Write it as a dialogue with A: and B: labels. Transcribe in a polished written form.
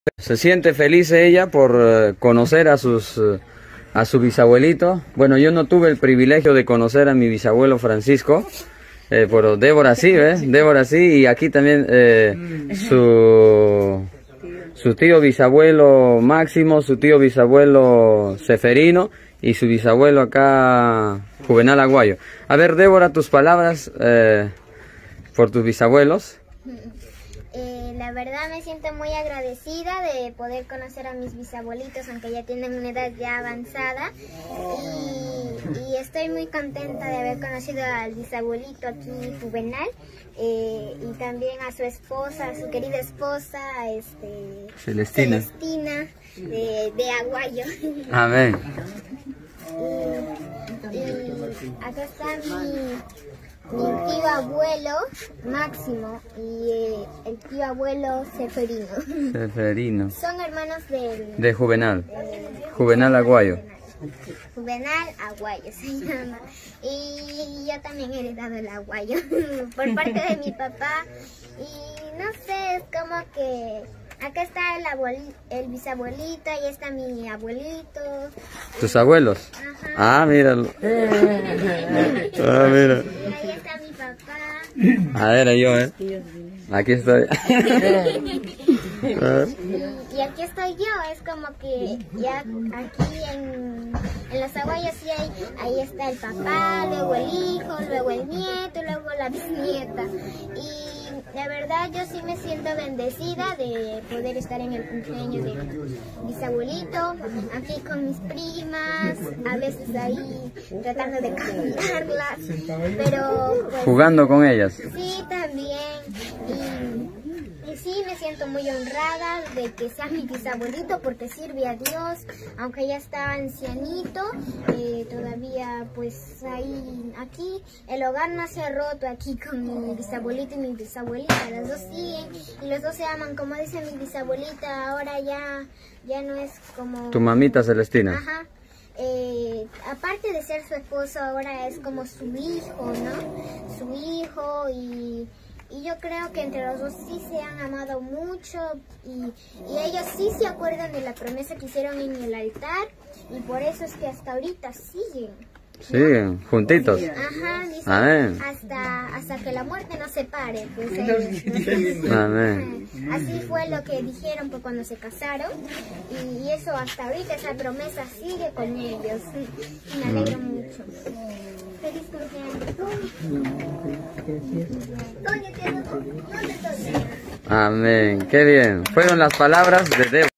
A: Se siente feliz ella por conocer a su bisabuelito. Bueno, yo no tuve el privilegio de conocer a mi bisabuelo Francisco, pero Débora sí, ¿ves? Débora sí, y aquí también su tío bisabuelo Máximo, su tío bisabuelo Seferino y su bisabuelo acá Juvenal Aguayo. A ver, Débora, tus palabras por tus bisabuelos.
B: La verdad me siento muy agradecida de poder conocer a mis bisabuelitos, aunque ya tienen una edad ya avanzada. Y estoy muy contenta de haber conocido al bisabuelito aquí, Juvenal, y también a su esposa, a su querida esposa, Celestina de Aguayo.
A: Amén.
B: Y acá está mi tío abuelo Máximo y el tío abuelo Seferino. Son hermanos
A: de Juvenal. Juvenal Aguayo.
B: Juvenal Aguayo se llama. Y yo también he heredado el aguayo por parte de mi papá. Y no sé, es como que acá está el bisabuelito, ahí está mi abuelito.
A: ¿Tus abuelos?
B: Ajá.
A: Ah, míralo. Ah, mira.
B: Ahí está mi papá.
A: A ver, yo, aquí estoy.
B: Y aquí estoy yo, es como que ya aquí en los aguayos sí ahí está el papá, luego el hijo, luego el nieto, luego la bisnieta. Y la verdad yo sí me siento bendecida de poder estar en el cumpleaños de mis abuelitos, aquí con mis primas, a veces ahí tratando de cambiarlas, pero pues,
A: jugando con ellas.
B: Sí, también. Y sí, me siento muy honrada de que sea mi bisabuelito porque sirve a Dios, aunque ya está ancianito, todavía pues ahí, aquí, el hogar no se ha roto aquí con mi bisabuelito y mi bisabuelita, las dos siguen y los dos se aman, como dice mi bisabuelita, ahora ya no es como...
A: Tu mamita Celestina.
B: Ajá. Aparte de ser su esposo, ahora es como su hijo, ¿no? Su hijo y yo creo que entre los dos sí se han amado mucho y ellos sí se acuerdan de la promesa que hicieron en el altar y por eso es que hasta ahorita siguen.
A: Siguen, juntitos.
B: Ajá, dicen,
A: amén.
B: Hasta que la muerte nos separe. Pues,
A: amén.
B: Así fue lo que dijeron pues, cuando se casaron y eso hasta ahorita, esa promesa sigue con ellos. Y me alegro mucho. Feliz cumpleaños.
A: Amén. Qué bien. Fueron las palabras de Débora.